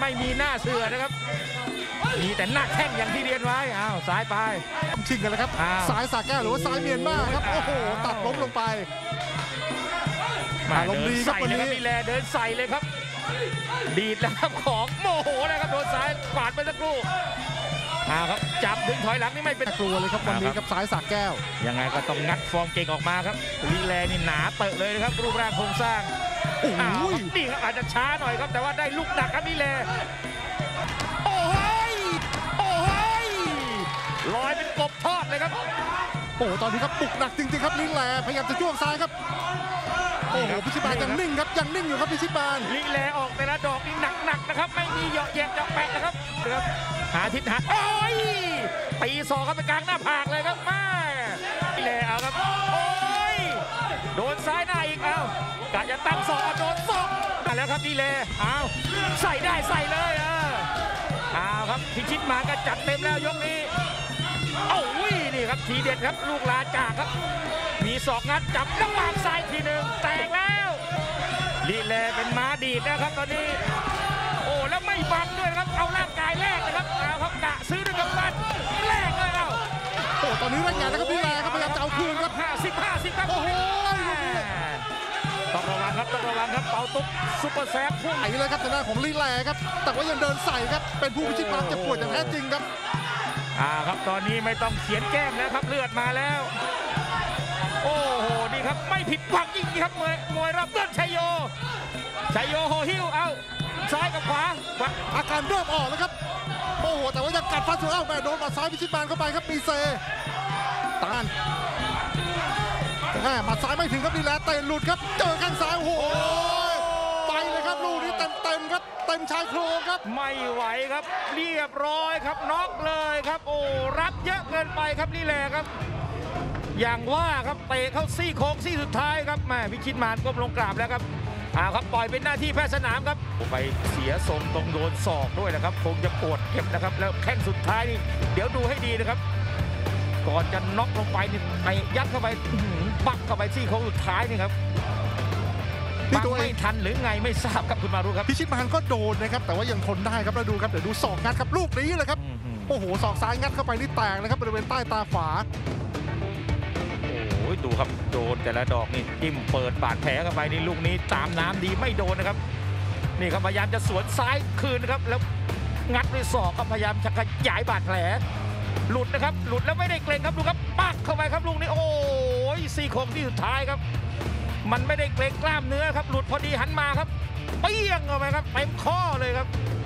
ไม่มีหน้าเสือนะครับมีแต่หน้าแข้งอย่างที่เรียนไว้อ้าวซ้ายไปชิงกันแล้วครับซ้ายสาแก้วหรือว่าซ้ายเมียนมาครับโอ้โหตัดล้มลงไปมาลงดีครับวันนี้นี่แหละเดินใส่เลยครับดีดแล้วครับของโมโหนะครับโดนซ้ายกวาดไปสักครู่ครับจับดึงถอยหลังนี่ไม่เป็นกลัวเลยครับวันนี้ครับซ้ายสาแก้วยังไงก็ต้องงัดฟอร์มเก่งออกมาครับลีแลนี่หนาเตอะเลยนะครับรูปร่างโครงสร้างนี่ครับอาจจะช้าหน่อยครับแต่ว่าได้ลูกหนักครับลีแลโอ้ยโอ้ยลอยเป็นกบทอดเลยครับโอ้ตอนนี้ครับบุกหนักจริงๆครับลีแลพยายามจะจ้วงซ้ายครับโอ้โหพิชิตบานยังนิ่งครับยังนิ่งอยู่ครับพิชิตบานลีแลออกแต่ละดอกนี่หนักนะครับไม่มีเหยาะแยะเจาะแปะนะครับหาทิศหาโอ้ยตีศอกเข้าไปกลางหน้าผากเลยครับมาลีแลเอาครับโอ้ยโดนซ้ายหน้าอีกเอากะจะตั้งศอกโดนศอกแล้วครับลีแลเอาใส่ได้ใส่เลยเอาครับพิชิตมาก็จัดเต็มแล้วยกนี้โอ้ยนี่ครับทีเด็ดครับลูกลาจากครับมีศอกงัดจับแล้ววางซ้ายทีหนึ่งแตกแล้วลีแลเป็นม้าดีดนะครับตอนนี้โอ้แล้วไม่บังด้วยครับเอาร่างกายแลกนะครับเอาครับกะซื้อด้วยกำปั้นแลกเลยเอาโอ้ตอนนี้รังงานนะครับลีแลครับพยายามจะเอาคืนครับ 50ครับโอ้โหต้องระวังครับต้องระวังครับเปาตุ๊กซุปเปอร์แซฟพุ่งไอ้เลยครับทางด้านของลีแลครับแต่ว่ายังเดินใส่ครับเป็นผู้พิชิตความเจ็บปวดอย่างแท้จริงครับครับตอนนี้ไม่ต้องเขียนแก้มแล้วครับเลือดมาแล้วโอ้โหนี่ครับไม่ผิดหวังจริงๆครับมวยรับเลือดชัยโยโฮฮิวเอาซ้ายกับขวาอาการเริ่มออกแล้วครับโอ้โหแต่ว่ายังกัดฟันสุดแม่โดนมาซ้ายพิชิตบานเข้าไปครับมีเซตานมาซ้ายไม่ถึงครับลีแลเตะหลุดครับเจอแข้งซ้ายโอ้โหไปเลยครับลูกนี้เต็มครับเต็มชายโครงครับไม่ไหวครับเรียบร้อยครับน็อกเลยครับโอ้รับเยอะเกินไปครับลีแลครับอย่างว่าครับเตะเข้าซี่โครงซี่สุดท้ายครับแม่พิชิตมารก้มลงกราบแล้วครับครับปล่อยเป็นหน้าที่แพทย์สนามครับไปเสียทรงตรงโดนศอกด้วยนะครับคงจะปวดเก็บนะครับแล้วแข้งสุดท้ายนี่เดี๋ยวดูให้ดีนะครับก่อนจะน็อกลงไปนี่ไปยัดเข้าไปปักเข้าไปซี่โครงสุดท้ายนี่ครับปังไม่ทันหรือไงไม่ทราบครับคุณมารุครับพิชิตมารก็โดนนะครับแต่ว่ายังทนได้ครับแล้วดูครับเดี๋ยวดูศอกงัดครับลูกนี้เลยครับโอ้โหศอกซ้ายงัดเข้าไปนี่แตกเลยครับบริเวณใต้ตาขวาโอ้ยดูครับโดนแต่ละดอกนี่จิ้มเปิดบาดแผลเข้าไปนี่ลูกนี้ตามน้ำดีไม่โดนนะครับนี่ครับพยายามจะสวนซ้ายคืนนะครับแล้วงัดด้วยศอกก็พยายามจะขยายบาดแผลหลุดนะครับหลุดแล้วไม่ได้เกรงครับดูครับปักเข้าไปครับลูกนี้โอ้ยซี่โครงที่สุดท้ายครับมันไม่ได้เกรงกล้ามเนื้อครับหลุดพอดีหันมาครับเปี้ยงเข้าไปครับเต็มข้อเลยครับ